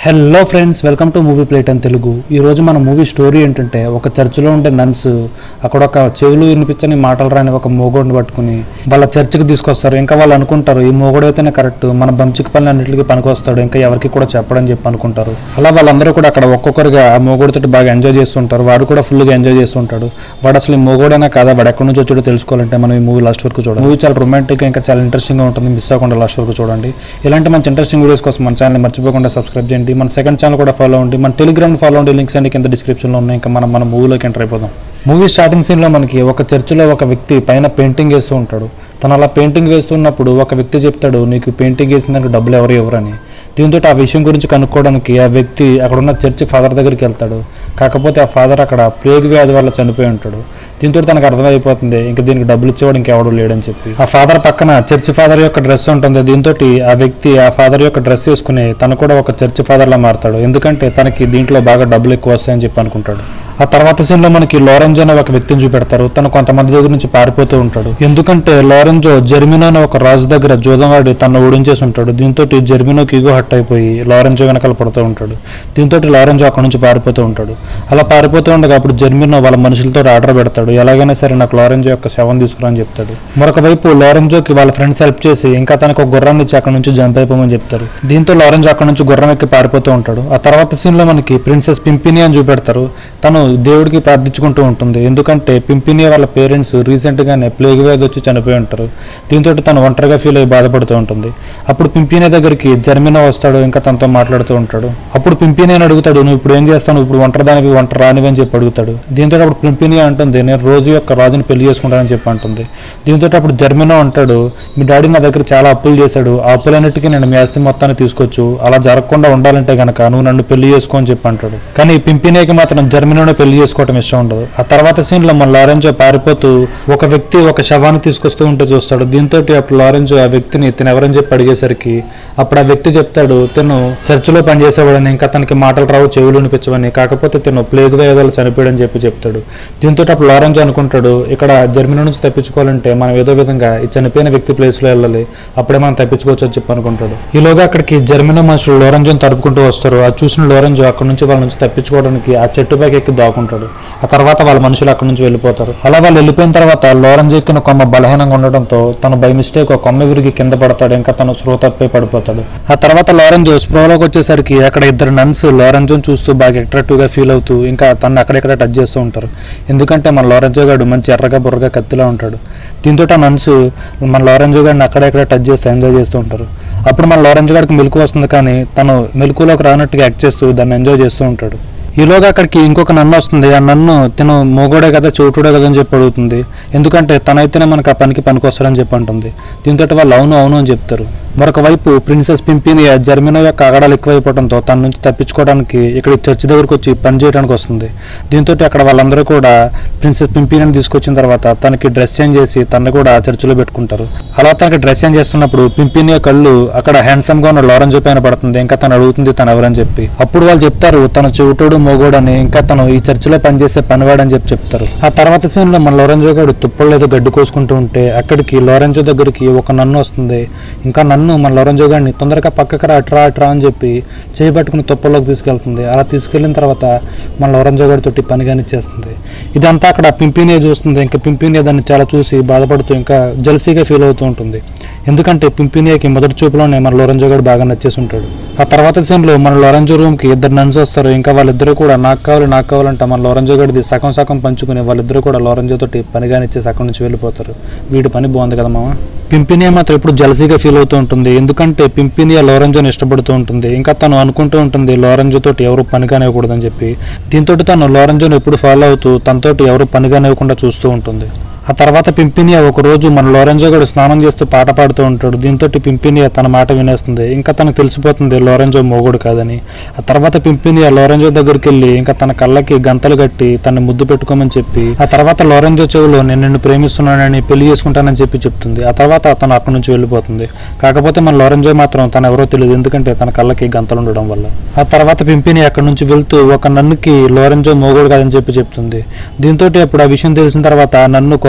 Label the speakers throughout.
Speaker 1: Hello friends, welcome to movie plate అని తెలుగు. ఈరోజు మన మూవీ స్టోరీ ఏంటంటే, ఒక చర్చిలో ఉండే నన్స్ అక్కడ ఒక చెవులు వినిపించని మాటలు రాని ఒక మోగోడిని పట్టుకుని వాళ్ళ చర్చికి తీసుకొస్తారు. ఇంకా వాళ్ళు అనుకుంటారు ఈ మోగోడు అయితేనే కరెక్ట్, మన బంచికి పనులు అన్నింటికి పనికి వస్తాడు, ఇంకా ఎవరికి కూడా చెప్పడని చెప్పి అనుకుంటారు. అలా వాళ్ళందరూ కూడా అక్కడ ఒక్కొక్కరుగా ఆ మోగోడితో బాగా ఎంజాయ్ చేస్తుంటారు. వాడు కూడా ఫుల్గా ఎంజాయ్ చేస్తుంటాడు. వాడు అసలు ఈ మోగోడైనా కాదా, వాడు ఎక్కడి నుంచి వచ్చాడో తెలుసుకోవాలంటే మనం ఈ మూవీ లాస్ట్ వరకు చూడండి. మూవీ చాలా రొమాంటిక్ ఇంకా చాలా ఇంట్రెస్టింగ్గా ఉంటుంది. మిస్ అవ్వకుండా లాస్ట్ వరకు చూడండి. ఇలాంటి మంచి ఇంట్రెస్టింగ్ వీడియోస్ కోసం మన ఛానల్ మర్చిపోకుండా సబ్స్క్రైబ్ చేయండి. మన సెకండ్ ఛానల్ కూడా ఫాలో అవ్వండి. మన టెలిగ్రామ్ ఫాలో అవ్వండి. లింక్స్ అన్ని కింద డిస్క్రిప్షన్లో ఉన్నాయి. ఇంకా మన మూవీలోకి ఎంటర్ అయిపోదాం. మూవీ స్టార్టింగ్ సీన్లో మనకి ఒక చర్చిలో ఒక వ్యక్తి పైన పెయింటింగ్ వేస్తూ ఉంటాడు. తను అలా పెయింటింగ్ వేస్తున్నప్పుడు ఒక వ్యక్తి చెప్తాడు, నీకు పెయింటింగ్ వేసినందుకు డబ్బులు ఎవరని. దీంతో ఆ విషయం గురించి కనుక్కోవడానికి ఆ వ్యక్తి అక్కడ ఉన్న చర్చి ఫాదర్ దగ్గరికి వెళ్తాడు. కాకపోతే ఆ ఫాదర్ అక్కడ ప్లేగ్ వ్యాధి వల్ల చనిపోయి ఉంటాడు. దీంతో తనకు అర్థమైపోతుంది ఇంకా దీనికి డబ్బులు ఇచ్చేవాడు ఇంకెవడు లేడని చెప్పి. ఆ ఫాదర్ పక్కన చర్చి ఫాదర్ యొక్క డ్రెస్ ఉంటుంది. దీంతో ఆ వ్యక్తి ఆ ఫాదర్ యొక్క డ్రెస్ వేసుకుని తను కూడా ఒక చర్చి ఫాదర్ లా మారుతాడు. ఎందుకంటే తనకి దీంట్లో బాగా డబ్బులు ఎక్కువ వస్తాయని చెప్పి అనుకుంటాడు. ఆ తర్వాత సీన్లో మనకి లారెంజో అనే ఒక వ్యక్తిని చూపెడతారు. తను కొంతమంది దగ్గర నుంచి పారిపోతూ ఉంటాడు. ఎందుకంటే లారెంజో జెర్మినో అనే ఒక రాజు దగ్గర జూదంవాడి తను ఓడించేసి ఉంటాడు. దీంతో జెర్మినోకి ఈగో హట్ అయిపోయి లారెంజో వెనకాల పడుతూ ఉంటాడు. దీంతో లారెంజో అక్కడ నుంచి పారిపోతూ ఉంటాడు. అలా పారిపోతూ ఉండగా అప్పుడు జెర్మినో వాళ్ళ మనుషులతో ఆర్డర్ పెడతాడు, ఎలాగైనా సరే నాకు లారెంజో యొక్క శవం తీసుకురా అని చెప్తాడు. మరొక వైపు లారెంజోకి వాళ్ళ ఫ్రెండ్స్ హెల్ప్ చేసి ఇంకా తనకు ఒక గుర్రాన్ని ఇచ్చి అక్కడ నుంచి జంప్ అయిపోమని చెప్తారు. దీంతో లారెంజో అక్కడ నుంచి గుర్రం ఎక్కి పారిపోతూ ఉంటాడు. ఆ తర్వాత సీన్లో మనకి ప్రిన్సెస్ పింపిని అని చూపెడతారు. తను దేవుడికి ప్రార్థించుకుంటూ ఉంటుంది. ఎందుకంటే పింపినియా వాళ్ళ పేరెంట్స్ రీసెంట్గానే ప్లేగ్ వ్యాధి వచ్చి చనిపోయి ఉంటారు. దీంతో తను ఒంటరిగా ఫీల్ అయ్యి బాధపడుతూ ఉంటుంది. అప్పుడు పింపినియా దగ్గరికి జెర్మినో వస్తాడు. ఇంకా తనతో మాట్లాడుతూ ఉంటాడు. అప్పుడు పింపినియాని అడుగుతాడు, నువ్వు ఇప్పుడు ఏం చేస్తాను, ఇప్పుడు ఒంటరి రానివి అని చెప్పి అడుగుతాడు. దీంతో అప్పుడు పింపినియా అంటుంది, నేను రోజు యొక్క రాజుని పెళ్లి చేసుకుంటానని చెప్పి అంటుంది. దీంతో అప్పుడు జెర్మినో అంటాడు, మీ డాడీ నా దగ్గర చాలా అప్పులు చేశాడు, ఆ అప్పులన్నిటికీ నేను మీ ఆస్తి మొత్తాన్ని తీసుకోవచ్చు, అలా జరగకుండా ఉండాలంటే గనక నువ్వు నన్ను పెళ్లి చేసుకో అని చెప్పి అంటాడు. కానీ పింపినియాకి మాత్రం జెర్మినోనే పెళ్లి చేసుకోవటం ఇష్టం ఉండదు. ఆ తర్వాత సీన్ లో మన లారెంజో పారిపోతూ ఒక వ్యక్తి ఒక శవాన్ని తీసుకొస్తూ ఉంటే చూస్తాడు. దీంతో అప్పుడు లారెంజో ఆ వ్యక్తిని తను ఎవరని చెప్పి అడిగేసరికి అప్పుడు ఆ వ్యక్తి చెప్తాడు, తను చర్చిలో పనిచేసేవాడని, ఇంకా తనకి మాటలు రావు, చెవులు వినిపించవని, కాకపోతే తను ప్లేగ్ వ్యాధులు చనిపోయాడని చెప్పి చెప్తాడు. దీంతో అప్పుడు లారెంజో అనుకుంటాడు, ఇక్కడ జెర్మినో నుంచి తప్పించుకోవాలంటే మనం ఏదో విధంగా ఈ చనిపోయిన వ్యక్తి ప్లేస్ లో వెళ్ళాలి, అప్పుడే మనం తప్పించుకోవచ్చు అని చెప్పి అనుకుంటాడు. ఈలోగా అక్కడికి జెర్మినో మనుషులు లారెంజోని తరుపుకుంటూ వస్తారు. అది చూసిన లారెంజో అక్కడ నుంచి వాళ్ళ నుంచి తప్పించుకోవడానికి ఆ చెట్టు పైకి ఎక్కి దాక్కుంటాడు. ఆ తర్వాత వాళ్ళ మనుషులు అక్కడి నుంచి వెళ్ళిపోతారు. అలా వాళ్ళు వెళ్ళిపోయిన తర్వాత లారెంజో ఎక్కిన కొమ్మ బలహీనంగా ఉండడంతో తను బై మిస్టేక్ ఒక కొమ్మ విరిగి కింద పడతాడు. ఇంకా తను స్పృహ తప్పే పడిపోతాడు. ఆ తర్వాత లారెంజో స్పృహలోకి వచ్చేసరికి అక్కడ ఇద్దరు నన్స్ లారెంజోని చూస్తూ బాగా అట్రాక్టివ్ గా ఫీల్ అవుతూ ఇంకా తను అక్కడెక్కడ టచ్ చేస్తూ ఉంటారు. ఎందుకంటే మన లారెంజో గారు మంచి ఎర్రగా బుర్రగా కత్తిలా ఉంటాడు. దీంతో ఆ నన్స్ మన లారెంజో గారిని అక్కడెక్కడ టచ్ చేస్తూ ఎంజాయ్ చేస్తూ ఉంటారు. అప్పుడు మన లారెంజో గారికి మెలకు వస్తుంది, కానీ తను మెలకులోకి రానట్టుగా యాక్ట్ చేస్తూ దాన్ని ఎంజాయ్ చేస్తూ ఉంటాడు. ఈలోగా అక్కడికి ఇంకొక నన్ను వస్తుంది. ఆ నన్ను తను మోగోడే కదా చెవుటుడే కదా అని చెప్పి అడుగుతుంది. ఎందుకంటే తనైతేనే మనకు ఆ పనికి వస్తాడని చెప్పి అంటుంది. దీంతో వాళ్ళు అవును అని చెప్తారు. మరొక వైపు ప్రిన్సెస్ పింపినియా జెర్మినో యొక్క అగడాలు ఎక్కువైపోవడంతో తన నుంచి తప్పించుకోవడానికి ఇక్కడ చర్చి దగ్గరకు వచ్చి పని చేయడానికి వస్తుంది. దీంతో అక్కడ వాళ్ళందరూ కూడా ప్రిన్సెస్ పింపినియాని తీసుకొచ్చిన తర్వాత తనకి డ్రెస్ చేంజ్ చేసి తను కూడా చర్చిలో పెట్టుకుంటారు. అలా తనకి డ్రెస్ చేంజ్ చేస్తున్నప్పుడు పింపినియా కళ్ళు అక్కడ హ్యాండ్సమ్ గా ఉన్న లారెంజో పైన పడుతుంది. ఇంకా తను అడుగుతుంది తను ఎవరని చెప్పి. అప్పుడు వాళ్ళు చెప్తారు తను చెవిటోడు మోగోడని, ఇంకా తను ఈ చర్చిలో పనిచేసే పనివాడని చెప్పి చెప్తారు. ఆ తర్వాత సీన్ లో మన లారెంజో గారు తుప్పలు ఏదో గడ్డి కోసుకుంటూ ఉంటే అక్కడికి లారెంజో దగ్గరికి ఒక నన్ను వస్తుంది. ఇంకా నన్ను మన లారెంజో గారిని తొందరగా పక్కకు అట్రా అని చెప్పి చేయబట్టుకుని తుప్పల్లోకి తీసుకెళ్తుంది. అలా తీసుకెళ్లిన తర్వాత మన లారెంజో గారితో పని కానిచ్చేస్తుంది. ఇదంతా అక్కడ పింపినియా చూస్తుంది. ఇంకా పింపినియా దాన్ని చాలా చూసి బాధపడుతూ ఇంకా జెలసీగా ఫీల్ అవుతూ ఉంటుంది. ఎందుకంటే పింపినియాకి మొదటి చూపులోనే మన లారెంజో గారు బాగా నచ్చేసి ఉంటాడు. ఆ తర్వాత సీన్ లో మన లారెంజో రూమ్ కి ఇద్దరు నన్స్ వస్తారు. ఇంకా వాళ్ళిద్దరూ కూడా నాకు కావాలంటే మన లారెంజో గడిది సగం పంచుకుని వాళ్ళిద్దరూ కూడా లారెంజో తోటి పనిగానిచ్చేసి అక్కడి నుంచి వెళ్ళిపోతారు. వీడి పని బాగుంది కదా మామ. పింపినియా మాత్రం ఎప్పుడు జలసీగా ఫీల్ అవుతూ ఉంటుంది. ఎందుకంటే పింపినియా లారెంజోని ఇష్టపడుతూ ఉంటుంది. ఇంకా తను అనుకుంటూ ఉంటుంది లారెంజో తోటి ఎవరు పనిగానివ్వకూడదని చెప్పి. దీంతో తను లారెంజోని ఎప్పుడు ఫాలో అవుతూ తనతోటి ఎవరు పనిగానివ్వకుండా చూస్తూ ఉంటుంది. ఆ తర్వాత పింపినియా ఒక రోజు మన లారెంజో గడు స్నానం చేస్తూ పాట పాడుతూ ఉంటాడు. దీంతో పింపినియా తన మాట వినేస్తుంది. ఇంకా తనకు తెలిసిపోతుంది లారెంజో మోగోడు కాదని. ఆ తర్వాత పింపినియా లారెంజో దగ్గరికి వెళ్ళి ఇంకా తన కళ్ళకి గంతలు కట్టి తను ముద్దు పెట్టుకోమని చెప్పి ఆ తర్వాత లారెంజో చెవులో నేను నిన్ను ప్రేమిస్తున్నానని పెళ్లి చేసుకుంటానని చెప్పి చెప్తుంది. ఆ తర్వాత తను అక్కడి నుంచి వెళ్ళిపోతుంది. కాకపోతే మన లారెంజో మాత్రం తను ఎవరో తెలియదు, ఎందుకంటే తన కళ్ళకి గంతలు ఉండడం వల్ల. ఆ తర్వాత పింపినియా అక్కడి నుంచి వెళ్తూ ఒక నన్నుకి లారెంజో మోగోడు కాదని చెప్పి చెప్తుంది. దీంతో అప్పుడు ఆ విషయం తెలిసిన తర్వాత నన్ను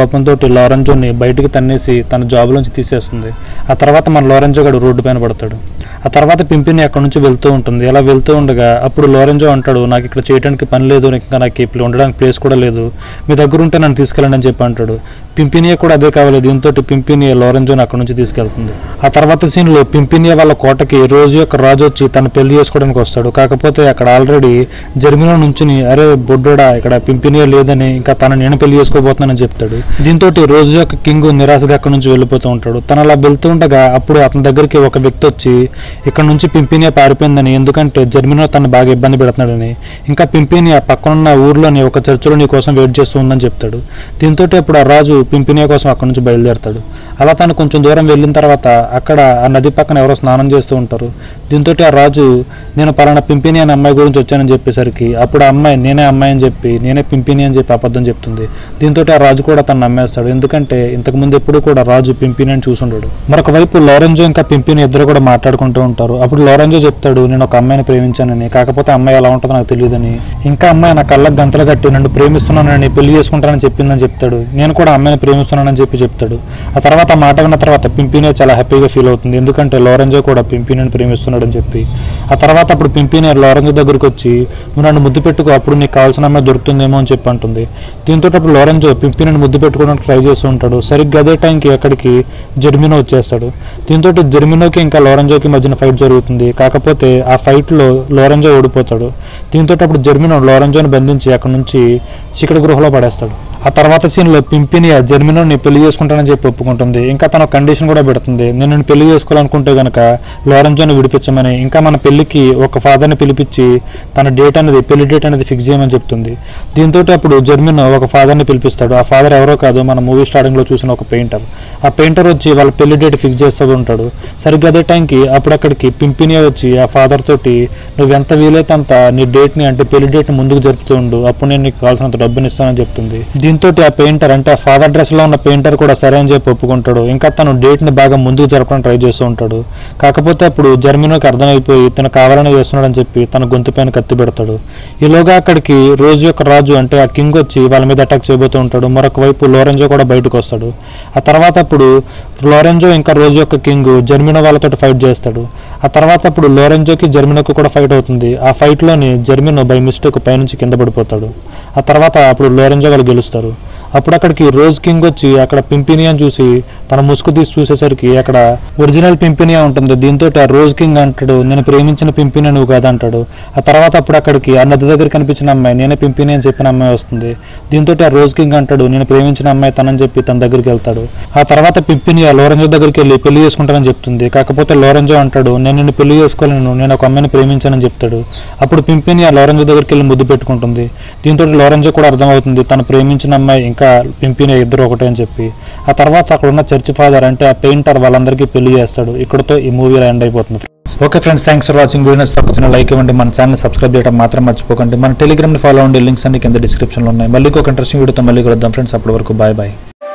Speaker 1: కోపంతో లారెంజోని బయటికి తన్నేసి తన జాబ్లోంచి తీసేస్తుంది. ఆ తర్వాత మన లారెంజో గడు రోడ్డు పైన పడతాడు. ఆ తర్వాత పింపిని అక్కడ నుంచి వెళ్తూ ఉంటుంది. అలా వెళ్తూ ఉండగా అప్పుడు లారెంజో అంటాడు, నాకు ఇక్కడ చేయడానికి పని లేదు, ఇంకా నాకు ఇప్పుడు ఉండడానికి ప్లేస్ కూడా లేదు, మీ దగ్గర ఉంటే నన్ను తీసుకెళ్ళండి అని చెప్పి అంటాడు. పింపినియా కూడా అదే కావాలి. దీంతో పింపినియా లారెంజోని అక్కడ నుంచి తీసుకెళ్తుంది. ఆ తర్వాత సీన్లో పింపినియా వాళ్ళ కోటకి రోజు యొక్క రాజు వచ్చి తను పెళ్లి చేసుకోవడానికి వస్తాడు. కాకపోతే అక్కడ ఆల్రెడీ జర్మినో నుంచుని, అరే బొడ్డోడా ఇక్కడ పింపినియా లేదని, ఇంకా తను నేను పెళ్లి చేసుకోబోతున్నానని చెప్తాడు. దీంతో రోజు యొక్క కింగ్ నిరాశగా అక్కడ నుంచి వెళ్ళిపోతూ ఉంటాడు. తను అలా వెళ్తూ ఉండగా అప్పుడు అతని దగ్గరికి ఒక వ్యక్తి వచ్చి ఇక్కడ నుంచి పింపినియా పారిపోయిందని, ఎందుకంటే జర్మినో తను బాగా ఇబ్బంది పెడుతున్నాడని, ఇంకా పింపినియా పక్కనున్న ఊర్లోని ఒక చర్చిలో నీ కోసం వెయిట్ చేస్తూ ఉందని చెప్తాడు. దీంతో అప్పుడు ఆ రాజు పింపినియా కోసం అక్కడ నుంచి బయలుదేరతాడు. అలా తను కొంచెం దూరం వెళ్ళిన తర్వాత అక్కడ ఆ నది పక్కన ఎవరో స్నానం చేస్తూ ఉంటారు. దీంతో ఆ రాజు, నేను పలానా పింపిని అనే అమ్మాయి గురించి వచ్చానని చెప్పేసరికి అప్పుడు ఆ అమ్మాయి నేనే అమ్మాయి అని చెప్పి, నేనే పింపిని అని చెప్పి అబద్ధం చెప్తుంది. దీంతో ఆ రాజు కూడా తను నమ్మేస్తాడు. ఎందుకంటే ఇంతకుముందు ఎప్పుడు కూడా రాజు పింపిని అని చూసుండడు. మరొక వైపు లారెంజో ఇంకా పింపిని ఇద్దరు కూడా మాట్లాడుకుంటూ ఉంటారు. అప్పుడు లారెంజో చెప్తాడు, నేను ఒక అమ్మాయిని ప్రేమించానని, కాకపోతే అమ్మాయి ఎలా ఉంటుందో నాకు తెలియదని, ఇంకా అమ్మాయి నా కళ్ళకు గంతలు కట్టి నన్ను ప్రేమిస్తున్నానని, పెళ్లి చేసుకుంటానని చెప్పిందని చెప్తాడు. నేను కూడా అమ్మాయిని ప్రేమిస్తున్నానని చెప్పి చెప్తాడు. ఆ తర్వాత ఆ మాట విన్న తర్వాత పింపిని చాలా హ్యాపీగా ఫీల్ అవుతుంది. ఎందుకంటే లారెంజో కూడా పింపిని ప్రేమిస్తున్నాడని చెప్పి. ఆ తర్వాత అప్పుడు పింపిని లారెంజో దగ్గరికి వచ్చి, నువ్వు నన్ను ముద్దు పెట్టుకో, అప్పుడు నీకు కావాల్సిన అమ్మాయి దొరుకుతుందేమో అని చెప్పి అంటుంది. దీంతో అప్పుడు లారెంజో పింపిని ముద్దు పెట్టుకోవడానికి ట్రై చేస్తూ ఉంటాడు. సరిగ్గా అదే టైంకి అక్కడికి జర్మినో వచ్చేస్తాడు. దీంతో జర్మినోకి ఇంకా లారెంజోకి మధ్యన ఫైట్ జరుగుతుంది. కాకపోతే ఆ ఫైట్లో లారెంజో ఓడిపోతాడు. దీంతో అప్పుడు జర్మినో లారెంజోని బంధించి అక్కడ నుంచి చీకటి గృహలో పడేస్తాడు. ఆ తర్వాత సీన్లో పింపినియా జర్మినోని పెళ్లి చేసుకుంటానని చెప్పి ఒప్పుకుంటుంది. ఇంకా తన కండిషన్ కూడా పెడుతుంది, నేను నిన్ను పెళ్లి చేసుకోవాలనుకుంటే కనుక లారెంజోని విడిపించమని, ఇంకా మన పెళ్లికి ఒక ఫాదర్ని పిలిపించి తన పెళ్లి డేట్ అనేది ఫిక్స్ చేయమని చెప్తుంది. దీంతో అప్పుడు జర్మినో ఒక ఫాదర్ని పిలిపిస్తాడు. ఆ ఫాదర్ ఎవరో కాదు, మన మూవీ స్టార్టింగ్లో చూసిన ఒక పెయింటర్. ఆ పెయింటర్ వచ్చి వాళ్ళ పెళ్లి డేట్ ఫిక్స్ చేస్తూ ఉంటాడు. సరిగ్గా అదే టైంకి అప్పుడు అక్కడికి పింపినియా వచ్చి ఆ ఫాదర్ తోటి, నువ్వు ఎంత వీలైతే అంత నీ డేట్ని అంటే పెళ్లి డేట్ని ముందుకు జరుపుతూ ఉండు, అప్పుడు నేను నీకు కావాల్సినంత డబ్బుని ఇస్తానని చెప్తుంది. దీంతో ఆ పెయింటర్ అంటే ఆ ఫాదర్ డ్రెస్ లో ఉన్న పెయింటర్ కూడా సరే అని చెప్పి ఒప్పుకుంటాడు. ఇంకా తను డేట్ ని బాగా ముందుకు జరపడానికి ట్రై చేస్తూ ఉంటాడు. కాకపోతే అప్పుడు జర్మినోకి అర్థమైపోయి తను కావాలని చేస్తున్నాడని చెప్పి తన గొంతు పైన కత్తి పెడతాడు. ఈలోగా అక్కడికి రోజు యొక్క రాజు అంటే ఆ కింగ్ వచ్చి వాళ్ళ మీద అటాక్ చేయబోతూ ఉంటాడు. మరొక వైపు లారెంజో కూడా బయటకు వస్తాడు. ఆ తర్వాత అప్పుడు లారెంజో ఇంకా రోజు యొక్క కింగ్ జర్మినో వాళ్ళతో ఫైట్ చేస్తాడు. ఆ తర్వాత అప్పుడు లారెంజోకి జర్మినోకి కూడా ఫైట్ అవుతుంది. ఆ ఫైట్ లోని జర్మినో బై మిస్టేక్ పైనుంచి కింద పడిపోతాడు. ఆ తర్వాత అప్పుడు లారెంజో వాళ్ళు గెలుస్తారు. అప్పుడు అక్కడికి రోజ్ కింగ్ వచ్చి అక్కడ పింపినియాని చూసి తన ముసుగు తీసి చూసేసరికి అక్కడ ఒరిజినల్ పింపినియా ఉంటుంది. దీంతో ఆ రోజ్ కింగ్ అంటాడు, నేను ప్రేమించిన పింపినియా నువ్వు కాదు అంటాడు. ఆ తర్వాత అప్పుడు అక్కడికి ఆ నది దగ్గర కనిపించిన అమ్మాయి నేనే పింపిని అని చెప్పిన అమ్మాయి వస్తుంది. దీంతో ఆ రోజ్ కింగ్ అంటాడు, నేను ప్రేమించిన అమ్మాయి తనని చెప్పి తన దగ్గరికి వెళ్తాడు. ఆ తర్వాత పింపినియా లారెంజో దగ్గరికి వెళ్ళి పెళ్లి చేసుకుంటానని చెప్తుంది. కాకపోతే లారెంజో అంటాడు, నేను నిన్ను పెళ్లి చేసుకోలేను, నేను ఒక అమ్మాయిని ప్రేమించానని చెప్తాడు. అప్పుడు పింపినియా లారెంజో దగ్గరికి వెళ్ళి ముద్దు పెట్టుకుంటుంది. దీంతో లారెంజో కూడా అర్థమవుతుంది తను ప్రేమించిన అమ్మాయి ఇంకా పింపినియా ఇద్దరు ఒకటే అని చెప్పి. ఆ తర్వాత అక్కడ ఉన్న చర్చ్ ఫాదర్ అంటే ఆ పెయింటర్ వాళ్ళందరికీ పెళ్లి చేస్తాడు. ఇక్కడతో ఈ మూవీ ఎండ్ అయిపోతుంది. Okay friends, thanks for watching. Videos తక్కువ లైక్ ఇవ్వండి, మన ఛానల్ సబ్స్క్రైబ్ చేయడం మాత్రం మర్చిపోకండి. మన టెలిగ్రామ్ని ఫాలో అవ్వండి, లింక్స్ అన్ని కింద డిస్క్రిప్షన్లో ఉన్నాయి. మళ్ళీ ఒక ఇంట్రెస్టింగ్ వీడియోతో మళ్ళీ కలుద్దాం ఫ్రెండ్స్. అప్పటి వరకు బాయ్ బాయ్.